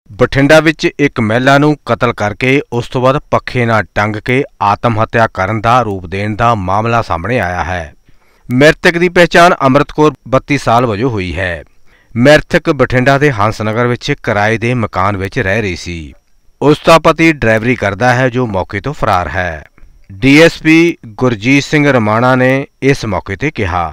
ਬਠਿੰਡਾ ਵਿੱਚ ਇੱਕ ਮਹਿਲਾ ਨੂੰ ਕਤਲ ਕਰਕੇ ਉਸ ਤੋਂ ਬਾਅਦ ਪੱਖੇ ਨਾਲ ਟੰਗ ਕੇ ਆਤਮ ਹੱਤਿਆ ਕਰਨ ਦਾ ਰੂਪ ਦੇਣ ਦਾ ਮਾਮਲਾ ਸਾਹਮਣੇ ਆਇਆ ਹੈ। ਮ੍ਰਿਤਕ ਦੀ ਪਹਿਚਾਣ ਅੰਮ੍ਰਿਤ ਕੌਰ 32 ਸਾਲ ਵਜੋਂ ਹੋਈ ਹੈ। ਮ੍ਰਿਤਕ ਬਠਿੰਡਾ ਦੇ ਹੰਸਨਗਰ ਵਿੱਚ ਕਿਰਾਏ ਦੇ ਮਕਾਨ ਵਿੱਚ ਰਹਿ ਰਹੀ ਸੀ। ਉਸ ਦਾ ਪਤੀ ਡਰਾਈਵਰੀ ਕਰਦਾ ਹੈ ਜੋ ਮੌਕੇ ਤੋਂ ਫਰਾਰ ਹੈ। ਡੀਐਸਪੀ ਗੁਰਜੀਤ ਸਿੰਘ ਰਮਾਣਾ ਨੇ ਇਸ ਮੌਕੇ ਤੇ ਕਿਹਾ,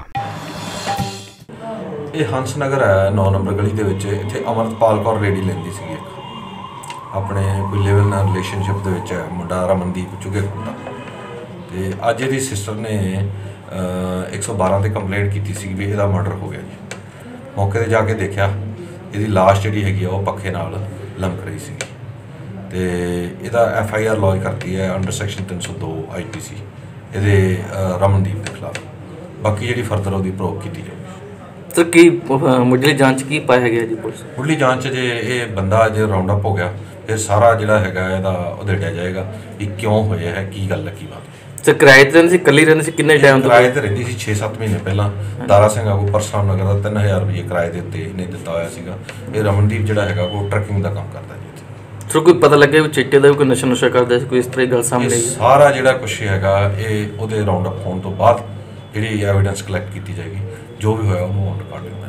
ਇਹ ਹੰਸਨਗਰ ਹੈ 9 ਨੰਬਰ ਗਲੀ ਦੇ ਵਿੱਚ। ਇੱਥੇ ਅਮਰਤਪਾਲ ਕੌਰ ਰੇੜੀ ਲੈਂਦੀ ਸੀ ਆਪਣੇ ਕੋਈ ਲੈਵਲ ਨਾਲ ਰਿਲੇਸ਼ਨਸ਼ਿਪ ਦੇ ਵਿੱਚ ਹੈ ਮੁੰਡਾ ਰਮਨਦੀਪ ਚੁਗੇ ਦਾ। ਤੇ ਅੱਜ ਇਹਦੀ ਸਿਸਟਰ ਨੇ 112 ਤੇ ਕੰਪਲੇਂਟ ਕੀਤੀ ਸੀ ਵੀ ਇਹਦਾ ਮਰਡਰ ਹੋ ਗਿਆ ਜੀ। ਮੌਕੇ ਤੇ ਜਾ ਕੇ ਦੇਖਿਆ ਇਹਦੀ ਲਾਸ਼ ਜਿਹੜੀ ਹੈਗੀ ਆ ਉਹ ਪੱਖੇ ਨਾਲ ਲਮਕ ਰਹੀ ਸੀ ਤੇ ਇਹਦਾ FIR ਲੌਜ ਕਰਤੀ ਹੈ ਅੰਡਰ ਸੈਕਸ਼ਨ 302 IPC ਇਹਦੇ ਰਮਨਦੀਪ ਦੇ ਖਿਲਾਫ। ਬਾਕੀ ਜਿਹੜੀ ਫਰਦਰ ਉਹਦੀ ਪ੍ਰੋਵ ਕੀਤੀ ਜਾਊਗੀ। ਸਰ ਕੀ ਮੁੱਢਲੀ ਜਾਂਚ ਕੀ ਪਾਇਆ ਗਿਆ ਜੀ ਪੁਲਿਸ? ਮੁੱਢਲੀ ਜਾਂਚ ਜੇ ਇਹ ਬੰਦਾ ਜੇ ਰਾਉਂਡ ਅਪ ਹੋ ਗਿਆ ਫਿਰ ਸਾਰਾ ਜਿਹੜਾ ਹੈਗਾ ਇਹਦਾ ਉਧੇੜਿਆ ਜਾਏਗਾ ਵੀ ਕਿਉਂ ਹੋਇਆ ਹੈ, ਕੀ ਗੱਲ ਹੈ, ਕੀ ਬਾਤ। ਸਰ ਕਿਰਾਏ ਤੇ ਰਹਿੰਦੀ ਸੀ, ਇਕੱਲੀ ਰਹਿੰਦੀ ਸੀ? ਕਿੰਨੇ ਟਾਈਮ ਤੋਂ ਕਿਰਾਏ ਤੇ ਰਹਿੰਦੀ ਸੀ? 6-7 ਮਹੀਨੇ ਪਹਿਲਾਂ ਦਾਰਾ ਸਿੰਘ ਆਗੂ ਪਰਸਰਾਮ ਨਗਰ ਦਾ 3000 ਰੁਪਏ ਕਿਰਾਏ ਦੇ ਉੱਤੇ ਇਹਨੇ ਦਿੱਤਾ ਹੋਇਆ ਸੀਗਾ। ਇਹ ਰਮਨਦੀਪ ਜਿਹੜਾ ਹੈਗਾ ਉਹ ਟਰੱਕਿੰਗ ਦਾ ਕੰਮ ਕਰਦਾ ਜੀ ਇੱਥੇ। ਸਰ ਕੋਈ ਪਤਾ ਲੱਗਿਆ ਵੀ ਚਿੱਟੇ ਦਾ ਵੀ ਕੋਈ ਨਸ਼ਾ ਕਰਦਾ ਸੀ, ਕੋਈ ਇਸ ਤਰ੍ਹਾਂ ਦੀ ਗੱਲ ਸਾਹਮਣੇ ਆਈ? ਸਾਰਾ ਜਿਹੜਾ ਕੁਛ ਹੈਗਾ ਇਹ ਉਹਦੇ ਰਾਉਂਡ ਅਪ ਹੋਣ ਤੋਂ ਬਾਅਦ ਜਿਹੜੀ ਐਵੀਡੈਂਸ ਕਲੈਕਟ ਕੀਤੀ ਜਾਏਗੀ, ਜੋ ਵੀ ਹੋਇਆ ਉਹਨੂੰ ਔਨ ਰਿਕਾਰਡ